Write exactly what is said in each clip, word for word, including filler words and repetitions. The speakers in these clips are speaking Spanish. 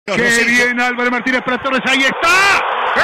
Qué bien Álvarez Martínez para Torres, ahí está. ¡Gol!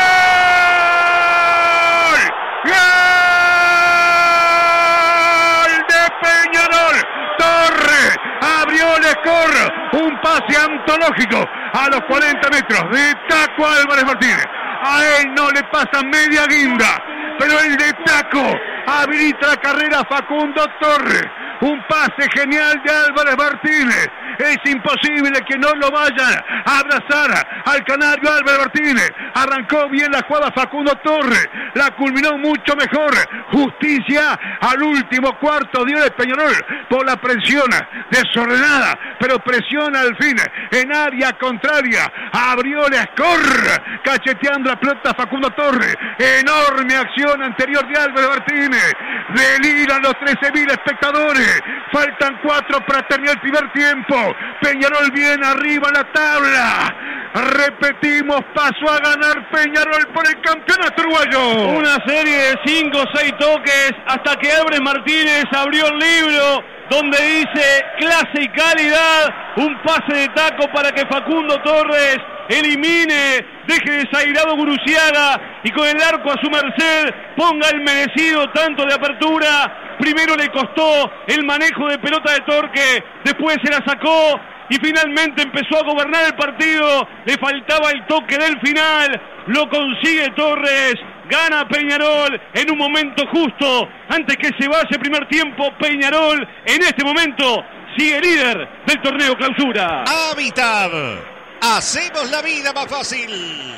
¡Gol de Peñarol! Torres abrió el score, un pase antológico a los cuarenta metros de taco a Álvarez Martínez. A él no le pasa media guinda, pero el de taco habilita la carrera Facundo Torres. Un pase genial de Álvarez Martínez. Es imposible que no lo vayan a abrazar al canario Álvarez Martínez. Arrancó bien la jugada Facundo Torres. La culminó mucho mejor. Justicia al último cuarto dio de Peñarol por la presión desordenada, pero presión al fin en área contraria. Abrió el score, cacheteando la pelota Facundo Torres. Enorme acción anterior de Álvarez Martínez. Deliran los trece mil espectadores. Faltan cuatro para terminar el primer tiempo. Peñarol viene arriba en la tabla. Repetimos, pasó a ganar Peñarol por el campeonato uruguayo. Una serie de cinco o seis toques hasta que Álvarez Martínez abrió el libro donde dice clase y calidad. Un pase de taco para que Facundo Torres elimine, deje desairado Guruciaga y con el arco a su merced ponga el merecido tanto de apertura. Primero le costó el manejo de pelota de Torque, después se la sacó y finalmente empezó a gobernar el partido. Le faltaba el toque del final, lo consigue Torres. Gana Peñarol en un momento justo. Antes que se vaya el primer tiempo, Peñarol en este momento sigue líder del torneo clausura. Habitat. Hacemos la vida más fácil.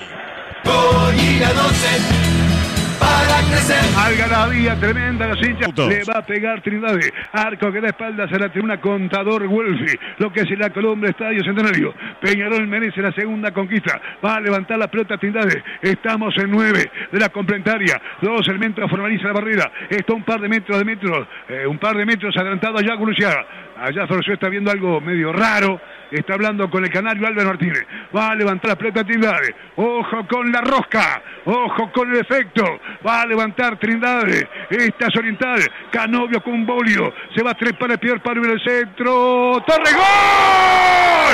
Goyila doce para crecer. Algarabía tremenda, los hinchas. Le va a pegar Trindade. Arco que da espaldas a la tribuna. Contador Wolfi. Lo que es la Colombia Estadio Centenario. Peñarol merece la segunda conquista. Va a levantar la pelota Trindade. Estamos en nueve de la complementaria. Dos elementos formaliza la barrera. Está un par de metros de metros. Eh, un par de metros adelantado allá Guruciaga. Allá Sorcio está viendo algo medio raro. Está hablando con el canario Álvarez Martínez. Va a levantar la pelota Trindade. Ojo con la rosca. Ojo con el efecto. Va a levantar Trindade. Esta es oriental. Canovio con Bolio. Se va a trepar el primer palo en el centro. ¡Torre! ¡Gol!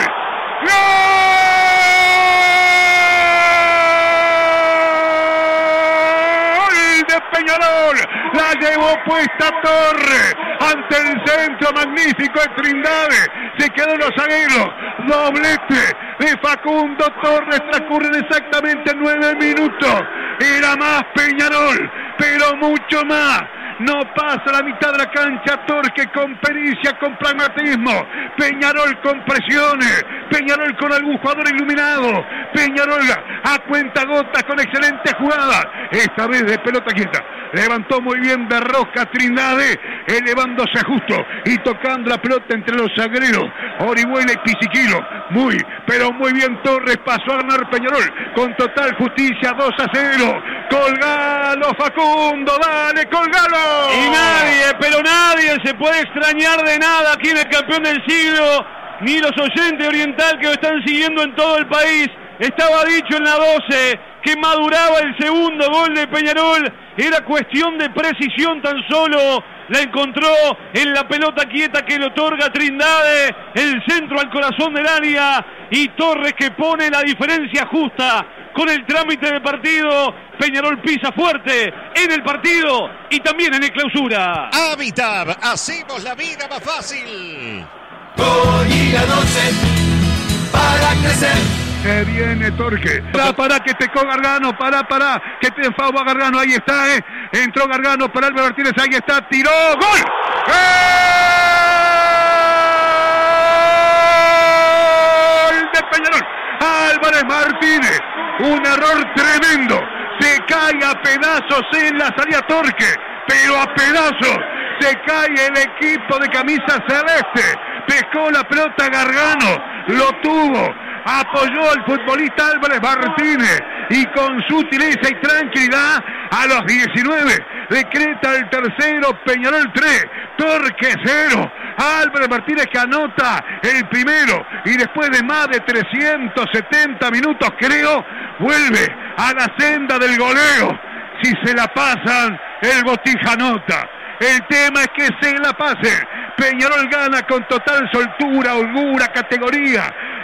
¡Gol de Peñarol! La llevó puesta Torre ante el centro magnífico de Trindade. Se quedó en los zagueros. Doblete de Facundo Torres. Transcurren exactamente nueve minutos. Era más Peñarol, pero mucho más. No pasa la mitad de la cancha. Torque con pericia, con pragmatismo. Peñarol con presiones. Peñarol con algún jugador iluminado. Peñarol a cuentagotas con excelente jugada. Esta vez de pelota quieta. Levantó muy bien de rosca Trindade, elevándose justo y tocando la pelota entre los sagreros. Orihuela y Pisiquilo. Muy, pero muy bien Torres. Pasó a ganar Peñarol con total justicia. Dos a cero. Colgalo, Facundo. Dale, colgalo. Y nadie, pero nadie se puede extrañar de nada aquí en el campeón del siglo, ni los oyentes de Oriental que lo están siguiendo en todo el país. Estaba dicho en la doce que maduraba el segundo gol de Peñarol. Era cuestión de precisión tan solo. La encontró en la pelota quieta que le otorga Trindade. El centro al corazón del área. Y Torres que pone la diferencia justa con el trámite del partido. Peñarol pisa fuerte en el partido y también en el clausura. Habitat. Hacemos la vida más fácil. Goyila doce para crecer. Se viene Torque. Para, para que te con Gargano. Para, para. Que te enfaba Gargano. Ahí está, eh. Entró Gargano para Álvarez Martínez. Ahí está. Tiró. ¡Gol! ¡Gol de Peñarol! Álvarez Martínez. Un error tremendo. Se cae a pedazos en la salida Torque. Pero a pedazos se cae el equipo de camisa celeste. Pescó la pelota Gargano. Lo tuvo. Apoyó al futbolista Álvarez Martínez y con sutileza y tranquilidad a los diecinueve decreta el tercero, Peñarol tres, Torque cero. Álvarez Martínez que anota el primero y después de más de trescientos setenta minutos creo vuelve a la senda del goleo. Si se la pasan, el Botija anota. El tema es que se la pase. Peñarol gana con total soltura, holgura, categoría.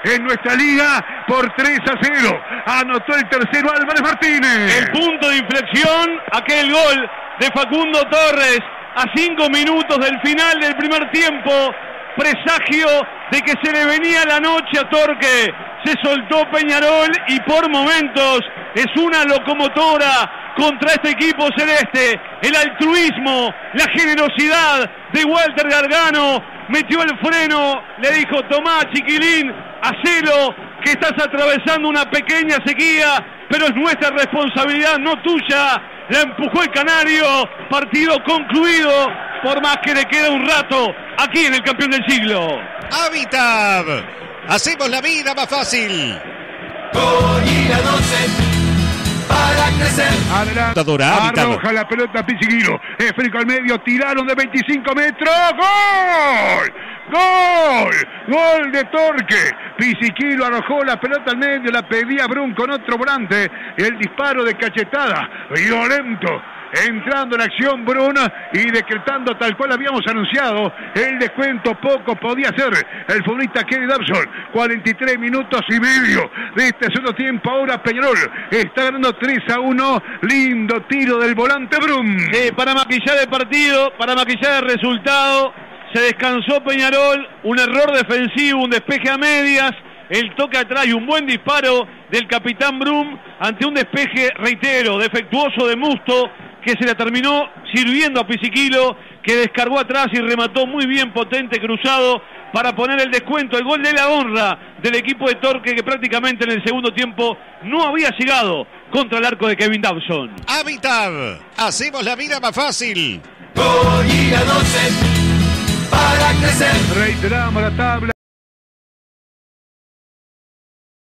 en nuestra liga por tres a cero. Anotó el tercero Álvarez Martínez. El punto de inflexión, aquel gol de Facundo Torres a cinco minutos del final del primer tiempo. Presagio de que se le venía la noche a Torque. Se soltó Peñarol y por momentos es una locomotora contra este equipo celeste. El altruismo, la generosidad de Walter Gargano. Metió el freno, le dijo: tomá, chiquilín, hacelo, que estás atravesando una pequeña sequía, pero es nuestra responsabilidad, no tuya. La empujó el canario, partido concluido, por más que le queda un rato aquí en el campeón del siglo. Habitat, hacemos la vida más fácil. Cónica doce para crecer. Adelante, arroja la pelota Pizzighino, esférico al medio, tiraron de veinticinco metros, ¡gol! ¡Gol! ¡Gol de Torque! Pizzighino arrojó la pelota al medio, la pedía Brun con otro volante, el disparo de cachetada, violento, entrando en acción Brun y decretando tal cual habíamos anunciado el descuento. Poco podía hacer el futbolista Kenny Dobson. cuarenta y tres minutos y medio de este segundo tiempo. Ahora Peñarol está ganando tres a uno. Lindo tiro del volante Brun. Sí, para maquillar el partido, para maquillar el resultado. Se descansó Peñarol, un error defensivo, un despeje a medias, el toque atrás y un buen disparo del capitán Brum ante un despeje, reitero, defectuoso de Musto, que se le terminó sirviendo a Pizzighino, que descargó atrás y remató muy bien, potente, cruzado, para poner el descuento, el gol de la honra del equipo de Torque, que prácticamente en el segundo tiempo no había llegado contra el arco de Kevin Dobson. Habitat, hacemos la vida más fácil. Cónica doce para crecer. Reiteramos la tabla.